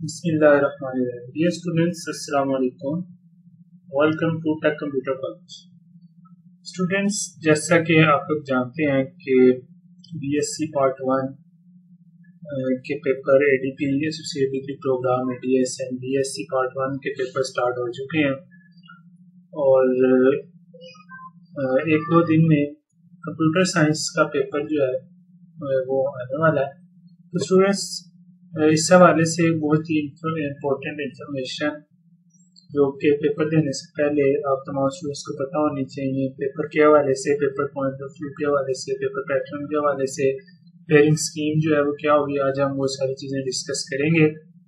Bismillahirrahmanirrahim. Dear students, Assalamu alaikum. Welcome to Tech Computer College. Students, जैसा कि आप लोग जानते हैं कि BSc Part 1 के paper ADP associate degree program ADS and BSc Part 1 के पेपर स्टार्ट हो चुके हैं और एक दो दिन में कंप्यूटर साइंस का पेपर जो है वो आने वाला है. तो स्टूडेंट्स, इस हवाले से बहुत ही इम्पोर्टेंट इंफॉर्मेशन जो कि पेपर देने से पहले आप तमाम स्टूडेंट्स को पता होनी चाहिए. पेपर के हवाले से, पेपर पॉइंट ऑफ व्यू के हवाले से, पेपर पैटर्न के हवाले से, पेयरिंग स्कीम जो है वो क्या होगी, आज हम वो सारी चीज़ें डिस्कस करेंगे.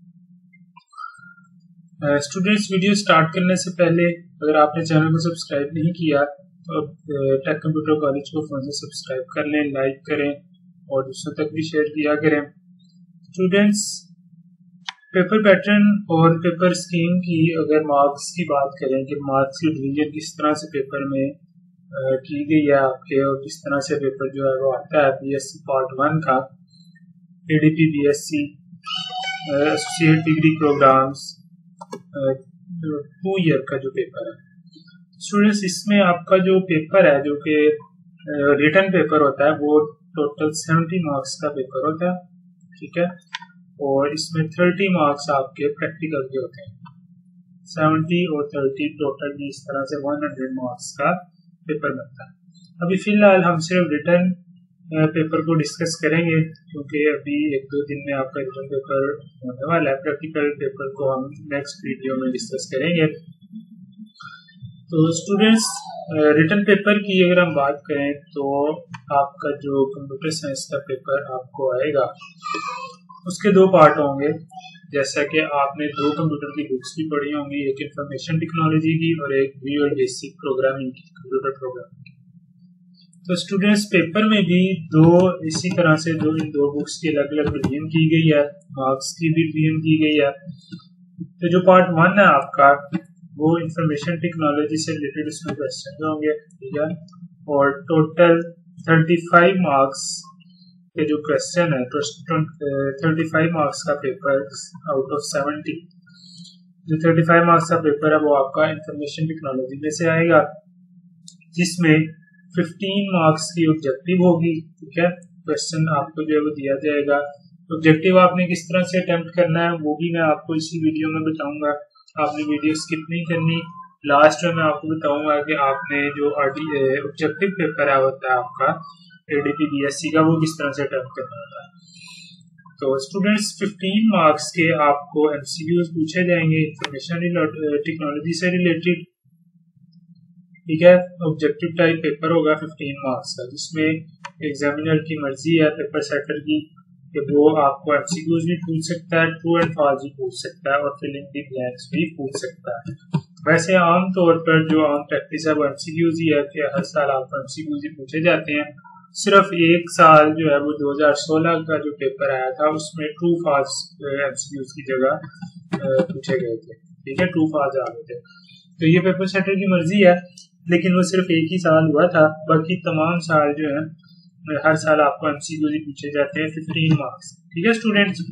स्टूडेंट्स, वीडियो स्टार्ट करने से पहले अगर आपने चैनल को सब्सक्राइब नहीं किया तो टेक कंप्यूटर कॉलेज को फ़ोन से सब्सक्राइब कर लें, लाइक करें और दूसरों तक भी शेयर किया करें. स्टूडेंट्स, पेपर पैटर्न और पेपर स्कीम की अगर मार्क्स की बात करें कि मार्क्स की डिवीजन किस तरह से पेपर में की गई है आपके और किस तरह से पेपर जो है वो आता है BSc Part 1 का ADP BSc associate degree programs 2 year का जो पेपर है. स्टूडेंट्स, इसमें आपका जो पेपर है जो कि रिटन पेपर होता है वो टोटल 70 मार्क्स का पेपर होता है, ठीक है. और इसमें 30 मार्क्स आपके प्रैक्टिकल के होते हैं. 70 और 30 टोटल इस तरह से 100 मार्क्स का पेपर बनता है. अभी फिलहाल हम सिर्फ रिटन पेपर को डिस्कस करेंगे क्योंकि अभी एक दो दिन में आपका रिटन पेपर होने वाला है. प्रैक्टिकल पेपर को हम नेक्स्ट वीडियो में डिस्कस करेंगे. तो स्टूडेंट्स, रिटन पेपर की अगर हम बात करें तो आपका जो कंप्यूटर साइंस का पेपर आपको आएगा उसके 2 पार्ट होंगे. जैसा कि आपने 2 कंप्यूटर की बुक्स भी पढ़ी होंगी, एक इंफॉर्मेशन टेक्नोलॉजी की और एक विजुअल बेसिक प्रोग्रामिंग की, कंप्यूटर प्रोग्रामिंग की. तो स्टूडेंट्स, पेपर में भी इसी तरह से इन दो बुक्स की अलग अलग रिवीजन की गई है, मार्क्स की भी रिवीजन की गई है. तो जो पार्ट 1 है आपका वो इंफॉर्मेशन टेक्नोलॉजी से रिलेटेड इसमें क्वेश्चन होंगे, ठीक है. और टोटल 35 मार्क्स के जो क्वेश्चन है, 35 मार्क्स का पेपर आउट ऑफ 70, जो 35 मार्क्स का पेपर है वो आपका इंफॉर्मेशन टेक्नोलॉजी में से आएगा, जिसमें 15 मार्क्स की ऑब्जेक्टिव होगी, ठीक है. क्वेश्चन आपको जो है वो दिया जाएगा. ऑब्जेक्टिव आपने किस तरह से अटेम्प्ट करना है वो भी मैं आपको इसी वीडियो में बताऊंगा. आपने वीडियो स्किप नहीं करनी. लास्ट में मैं आपको बताऊंगा कि आपने जो ऑब्जेक्टिव पेपर है होता है आपका ADP BSc का, वो किस तरह से अटेम्प्ट करना होता है. तो स्टूडेंट्स, 15 मार्क्स के आपको MCQs पूछे जाएंगे इंफॉर्मेशन टेक्नोलॉजी से रिलेटेड, ठीक है. ऑब्जेक्टिव टाइप पेपर होगा 15 मार्क्स का, जिसमें एग्जामिनर की मर्जी है पेपर सेटर की कि वो आपको MCQs भी पूछ सकता है, ट्रू एंड फॉल्स भी पूछ सकता है और फिलिंग द ब्लैंक्स भी पूछ सकता है. वैसे आम तौर पर जो आम प्रैक्टिस है वो MCQs ही है कि हर साल आपको MCQs ही पूछे जाते हैं. सिर्फ एक साल जो है वो 2016 का जो पेपर आया था उसमें ट्रू फॉल्स MCQs की जगह पूछे गए थे, ठीक है. ट्रू फॉल्स आ गए थे. तो ये पेपर सेटर की मर्जी है, लेकिन वो सिर्फ एक ही साल हुआ था. बाकी तमाम साल जो है हर साल आपको MCQs ही पूछे जाते हैं 15 मार्क्स, ठीक है स्टूडेंट्स.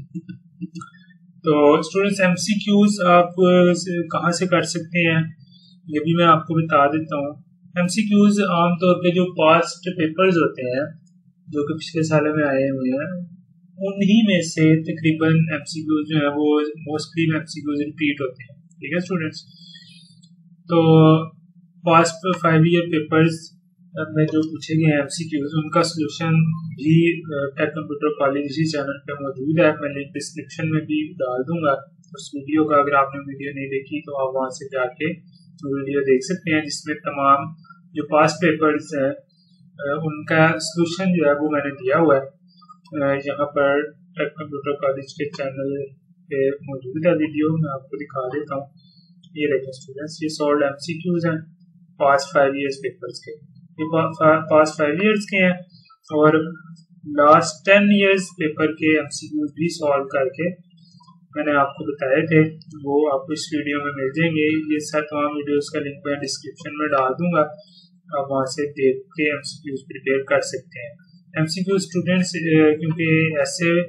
तो स्टूडेंट्स, MCQs आप कहाँ से कर सकते हैं ये भी मैं आपको बता देता हूँ. MCQs आमतौर पे जो पास्ट पेपर्स होते हैं जो कि पिछले सालों में आए हुए हैं उन्हीं में से तकरीबन MCQs जो है वो मोस्टली MCQs रिपीट होते हैं, ठीक है स्टूडेंट्स. तो पास्ट 5 ईयर पेपर्स में जो पूछे गए MCQs उनका सोल्यूशन भी टेक कंप्यूटर कॉलेज इसी चैनल पे मौजूद है. मैं लिंक डिस्क्रिप्शन में भी डाल दूंगा उस वीडियो का. अगर आपने वीडियो नहीं देखी तो आप वहां से जाके वीडियो देख सकते हैं, जिसमें तमाम जो पास्ट पेपर्स हैं उनका सोल्यूशन जो है वो मैंने दिया हुआ है. यहाँ पर टेक कंप्यूटर कॉलेज के चैनल पे मौजूद है वीडियो, मैं आपको दिखा देता हूँ. ये देखें स्टूडेंट्स, ये सॉल्व MCQs हैं पास्ट 5 ईयर्स पेपर्स के. ये पास्ट 5 ईयर्स के हैं और लास्ट 10 ईयर्स पेपर के MCQs भी सॉल्व करके मैंने आपको बताए थे, वो आपको इस वीडियो में मिल जाएंगे. ये तमाम वीडियोस का लिंक मैं डिस्क्रिप्शन में डाल दूंगा, आप वहां से देख के MCQs प्रिपेयर कर सकते हैं. MCQ स्टूडेंट्स क्योंकि ऐसे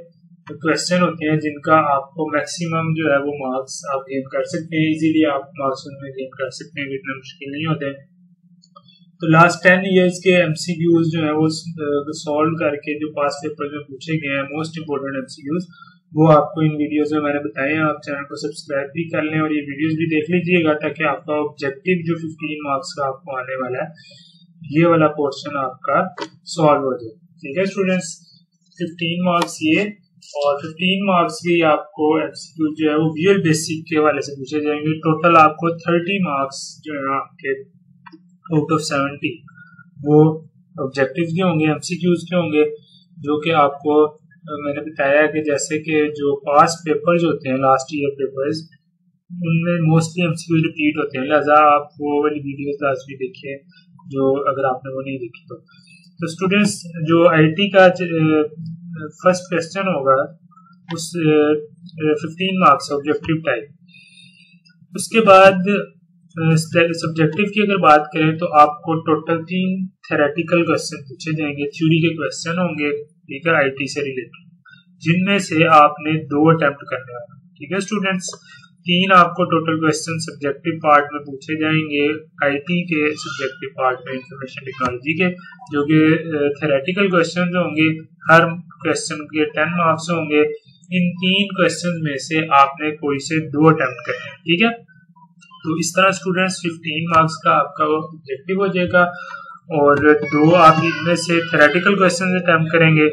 क्वेश्चन होते हैं जिनका आपको मैक्सिमम जो है वो मार्क्स आप गेन कर सकते हैं, इजीली आप मार्क्स उनमें गेन कर सकते हैं, इतना मुश्किल नहीं होते। तो लास्ट 10 इयर्स के एमसीक्यूज जो है वो सॉल्व करके जो पास्ट पेपर में पूछे गए हैं मोस्ट इंपोर्टेंट एमसीक्यूज, वो आपको इन वीडियोस में मैंने बताए हैं। आप चैनल को सब्सक्राइब भी कर लें और ये वीडियोस भी देख लीजिएगा ताकि आपका ऑब्जेक्टिव जो 15 मार्क्स का आपको आने वाला है ये वाला पोर्शन आपका सॉल्व हो जाए। ठीक है स्टूडेंट्स, 15 मार्क्स ये और 15 मार्क्स की आपको एमसीक्यू जो है वो विजुअल बेसिक के वाले से पूछे जाएंगे। टोटल आपको 30 मार्क्स जो है आपके आउट ऑफ 70 वो ऑब्जेक्टिव के होंगे, एमसीक्यूज के होंगे, जो कि आपको मैंने बताया कि जैसे कि जो पास्ट पेपर्स होते हैं लास्ट ईयर पेपर्स उनमें मोस्टली एमसीक्यू रिपीट होते हैं, लिहाजा आप वो वाली वीडियोस लास्ट भी देखिए जो अगर आपने वो नहीं देखी तो स्टूडेंट्स जो आईटी का फर्स्ट क्वेश्चन होगा उस 15 मार्क्स ऑब्जेक्टिव टाइप। उसके बाद सब्जेक्टिव की अगर बात करें तो आपको टोटल 3 थ्योरेटिकल क्वेश्चन पूछे जाएंगे, थ्योरी के क्वेश्चन होंगे, ठीक है, आईटी से रिलेटेड, जिनमें से आपने 2 अटेम्प्ट करने वाले। ठीक है स्टूडेंट्स, 3 आपको टोटल क्वेश्चन सब्जेक्टिव पार्ट में पूछे जाएंगे, आईटी के सब्जेक्टिव पार्ट में, इंफॉर्मेशन टेक्नोलॉजी के, जो कि थ्योरेटिकल क्वेश्चन होंगे, हर क्वेश्चन के 10 मार्क्स होंगे। इन 3 क्वेश्चन में से आपने कोई से 2 अटेम्प्ट करने हैं। ठीक है, तो इस तरह स्टूडेंट्स 15 मार्क्स का आपका वो ऑब्जेक्टिव हो जाएगा और 2 आप इनमें से थ्योरेटिकल क्वेश्चन अटेम्प्ट करेंगे,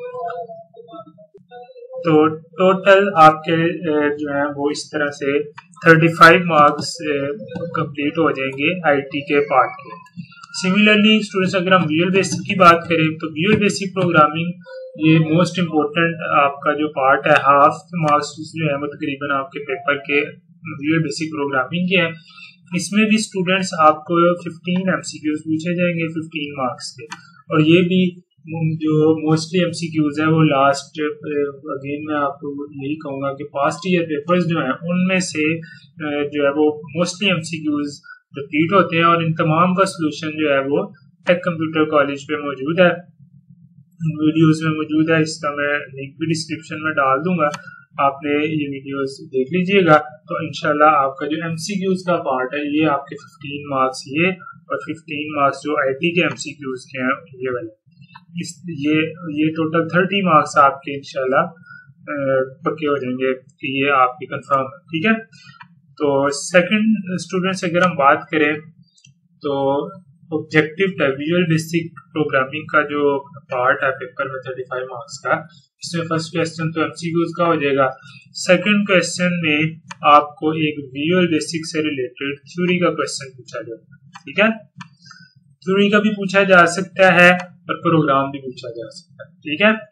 तो टोटल आपके जो है वो इस तरह से 35 मार्क्स कंप्लीट हो जाएंगे आईटी के पार्ट के। सिमिलरली स्टूडेंट्स अगर हम विजुअल बेसिक की बात करें तो विजुअल बेसिक प्रोग्रामिंग ये मोस्ट इम्पोर्टेंट आपका जो पार्ट है, हाफ मार्क्स जो है वो तकरीबन आपके पेपर के विजुअल बेसिक प्रोग्रामिंग के हैं। इसमें भी स्टूडेंट्स आपको 15 एमसीक्यूज पूछे जाएंगे 15 मार्क्स के, और ये भी जो मोस्टली एमसीक्यूज है वो लास्ट अगेन मैं आपको यही कहूंगा कि पास्ट ईयर पेपर्स जो हैं उनमें से जो है वो मोस्टली एमसीक्यूज रिपीट होते हैं और इन तमाम का सलूशन जो है वो टेक कंप्यूटर कॉलेज पे मौजूद है, वीडियोस में मौजूद है, इसका मैं लिंक भी डिस्क्रिप्शन में डाल दूंगा, आपने ये वीडियोस देख लीजिएगा। तो इंशाल्लाह आपका जो एमसीक्यूज का पार्ट है ये आपके 15 मार्क्स ये और 15 मार्क्स जो आईटी के एमसीक्यूज के हैं ये वाले, ये टोटल 30 मार्क्स आपके इंशाल्लाह पक्के हो जाएंगे कि ये आपकी कंफर्म है। ठीक है, तो सेकंड स्टूडेंट्स अगर हम बात करें तो ऑब्जेक्टिव विजुअल बेसिक प्रोग्रामिंग का जो पार्ट है पेपर में 35 मार्क्स का, इसमें फर्स्ट क्वेश्चन तो एमसीक्यूज का हो जाएगा। सेकंड क्वेश्चन में आपको एक विजुअल बेसिक से रिलेटेड थ्योरी का क्वेश्चन पूछा जाएगा। ठीक है, थ्योरी का भी पूछा जा सकता है और प्रोग्राम भी पूछा जा सकता है। ठीक है,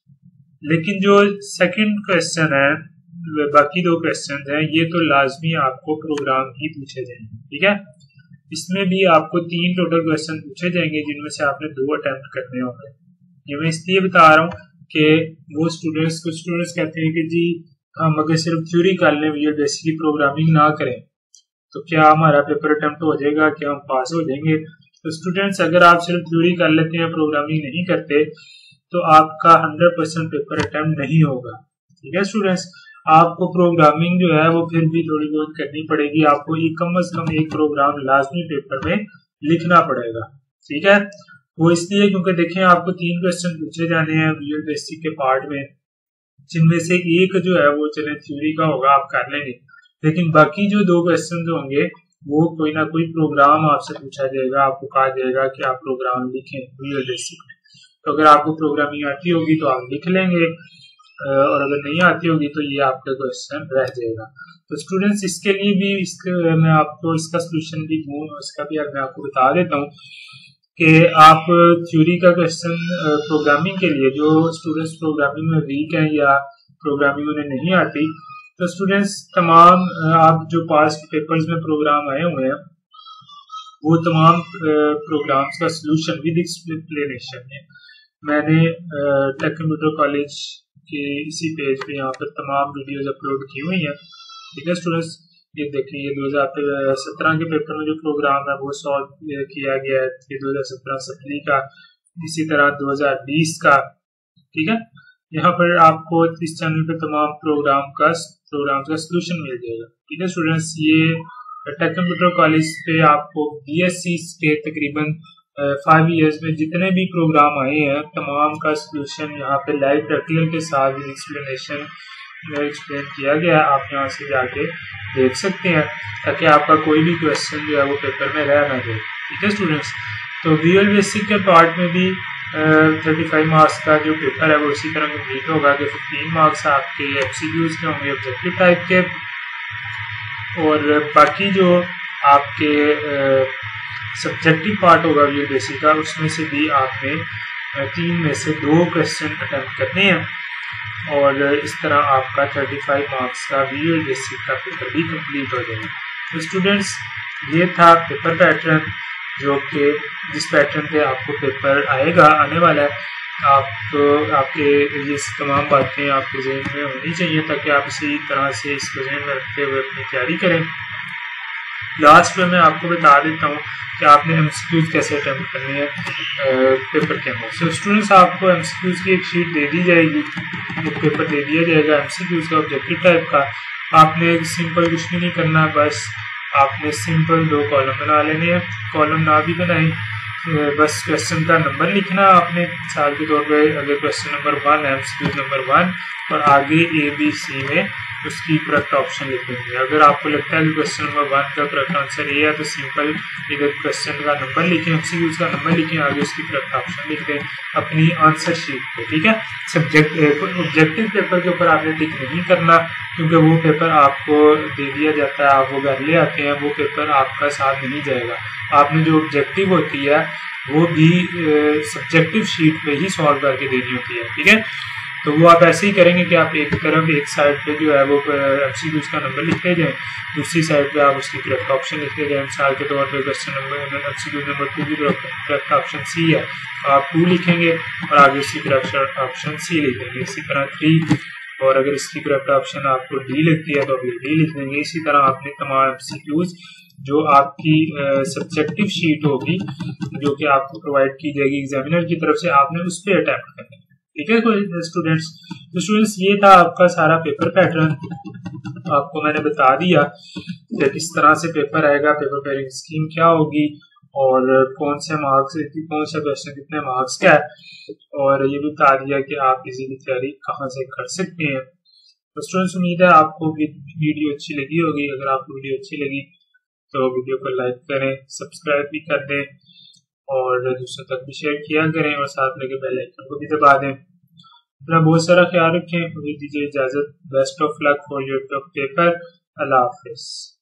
लेकिन जो सेकंड क्वेश्चन है, बाकी 2 क्वेश्चन हैं, ये तो लाजमी आपको प्रोग्राम ही पूछे जाएंगे। ठीक है, इसमें भी आपको 3 टोटल क्वेश्चन पूछे जाएंगे जिनमें से आपने 2 अटेम्प्ट करने होंगे। ये मैं इसलिए बता रहा हूँ कि वो कुछ स्टूडेंट्स कहते हैं कि जी हम अगर सिर्फ थ्योरी कर लें, विजुअल बेसिक प्रोग्रामिंग ना करें तो क्या हमारा पेपर अटेम्प्ट हो जाएगा, क्या हम पास हो जाएंगे? तो स्टूडेंट्स अगर आप सिर्फ थ्योरी कर लेते हैं, प्रोग्रामिंग नहीं करते, तो आपका 100% पेपर अटेम्प्ट नहीं होगा। ठीक है स्टूडेंट्स, आपको प्रोग्रामिंग जो है वो फिर भी थोड़ी बहुत करनी पड़ेगी, आपको कम से कम एक प्रोग्राम लाजमी पेपर में लिखना पड़ेगा। ठीक है, वो इसलिए क्योंकि देखें आपको 3 क्वेश्चन पूछे जाने हैं विजुअल बेसिक के पार्ट में, जिनमें से एक जो है वो चले थ्योरी का होगा, आप कर लेंगे, लेकिन बाकी जो 2 क्वेश्चन होंगे वो कोई ना कोई प्रोग्राम आपसे पूछा जाएगा, आपको कहा जाएगा कि आप प्रोग्राम लिखें विजुअल बेसिक में। तो अगर आपको प्रोग्रामिंग आती होगी तो आप लिख लेंगे और अगर नहीं आती होगी तो ये आपका क्वेश्चन रह जाएगा। तो स्टूडेंट्स इसके लिए भी मैं आपको इसका सोल्यूशन भी दूँ, इसका भी मैं आपको बता देता हूँ कि आप थ्योरी का क्वेश्चन प्रोग्रामिंग के लिए, जो स्टूडेंट्स प्रोग्रामिंग में वीक हैं या प्रोग्रामिंग उन्हें नहीं आती, तो स्टूडेंट्स तमाम आप जो पास्ट पेपर्स में प्रोग्राम आए हुए हैं वो तमाम प्रोग्राम्स का सोल्यूशन विद एक्सप्लेनेशन है मैंने टेक कंप्यूटर कॉलेज के इसी पेज पे यहाँ पर तमाम वीडियोस अपलोड की हुई हैं। ठीक है स्टूडेंट्स, ये देखें, ये 2017 के पेपर में जो प्रोग्राम है वो सॉल्व किया गया है, ये 2017 सप्ली का, इसी तरह 2020 का। ठीक है, यहाँ पर आपको इस चैनल पे तमाम प्रोग्राम का सोल्यूशन मिल जाएगा। ठीक है स्टूडेंट्स, ये टेक कंप्यूटर कॉलेज पे आपको BSc के तकरीबन 5 इयर्स में जितने भी प्रोग्राम आए हैं तमाम का सोल्यूशन यहाँ पे लाइव प्रैक्टिकल के साथ एक्सप्लेनेशन एक्सप्लेन किया गया है। आप यहाँ से जाके देख सकते हैं ताकि आपका कोई भी क्वेश्चन जो है वो पेपर में रह ना जाए। ठीक है स्टूडेंट्स, तो विजुअल बेसिक के पार्ट में भी 35 मार्क्स का जो पेपर है वो इसी तरह कंप्लीट होगा कि 15 मार्क्स आपके MCQs के होंगे ऑब्जेक्टिव टाइप के, और बाकी जो आपके सब्जेक्टिव पार्ट होगा विजुअल बेसिक का उसमें से भी आपने 3 में से 2 क्वेश्चन अटेम्प्ट करने हैं और इस तरह आपका 35 मार्क्स का विजुअल बेसिक का पेपर भी कंप्लीट हो जाएगा। तो स्टूडेंट्स, ये था पेपर पैटर्न जो कि जिस पैटर्न पे आपको पेपर आएगा आने वाला है। आपके ये तमाम बातें आपके जहन में होनी चाहिए ताकि आप इसी तरह से इसको जहन में रखते हुए अपनी तैयारी करें। लास्ट में मैं आपको बता देता हूँ कि आपने MCQs कैसे अटेम्प्ट करनी है पेपर के अंदर। सो स्टूडेंट्स, आपको MCQs की एक शीट दे दी जाएगी, एक पेपर दे दिया जाएगा MCQs का ऑब्जेक्टिव टाइप का। आपने सिंपल कुछ भी नहीं करना, बस आपने सिंपल 2 कॉलम बना लेने हैं। कॉलम ना भी बनाएं, बस क्वेश्चन का नंबर लिखना आपने। मिसाल के तौर पे अगर क्वेश्चन नंबर 1 MCQ नंबर 1 और आगे ABC में उसकी करेक्ट ऑप्शन लिख देंगे। अगर आपको लगता है कि क्वेश्चन नंबर 1 का करेक्ट आंसर ये है तो सिंपल इधर क्वेश्चन का नंबर लिखें, MCQs का नंबर लिखें, आगे उसकी करेक्ट ऑप्शन लिख दें अपनी आंसर शीट पे। ठीक है, ऑब्जेक्टिव पेपर के ऊपर आपने टिक नहीं करना क्योंकि वो पेपर आपको दे दिया जाता है, आप वो घर ले आते हैं, वो पेपर आपका साथ नहीं जाएगा। आपने जो ऑब्जेक्टिव होती है वो भी सब्जेक्टिव शीट पे ही सॉल्व करके देनी होती है। ठीक है, तो वो आप ऐसे ही करेंगे कि आप एक तरफ एक साइड पे जो है वो MCQs का नंबर लिखते जाएं, दूसरी साइड पे आप उसकी करेक्ट ऑप्शन लिखते जाएं। मिसाल के तौर पे क्वेश्चन नंबर MCQ नंबर 2 की करेक्ट ऑप्शन C है, आप 2 लिखेंगे और आगे उसकी करेक्ट ऑप्शन C लिखेंगे। इसी तरह 3, और अगर इसकी करेक्ट ऑप्शन आपको D लगती है तो आप D लिख देंगे। इसी तरह आपने तमाम MCQs जो आपकी सब्जेक्टिव शीट होगी जो कि आपको प्रोवाइड की जाएगी एग्जामिनर की तरफ से, आपने उस पर अटेम्प्ट करना है। ठीक है स्टूडेंट्स, तो स्टूडेंट्स ये था आपका सारा पेपर पैटर्न। आपको मैंने बता दिया कि किस तरह से पेपर आएगा, पेपर पेयरिंग स्कीम क्या होगी और कौन से मार्क्स, कौन सा क्वेश्चन कितने मार्क्स का है, और ये भी बता दिया कि आप इसी की तैयारी कहाँ से कर सकते हैं। तो स्टूडेंट्स, उम्मीद है आपको वीडियो अच्छी लगी होगी। अगर आपको वीडियो अच्छी लगी तो वीडियो को लाइक करें, सब्सक्राइब भी कर दें और दूसरों तक भी शेयर किया करें और साथ में बेल आइकन को भी दबा दें। अपना बहुत सारा ख्याल रखें। मुझे दीजिए इजाजत। Best of luck for your paper. Allah Hafiz.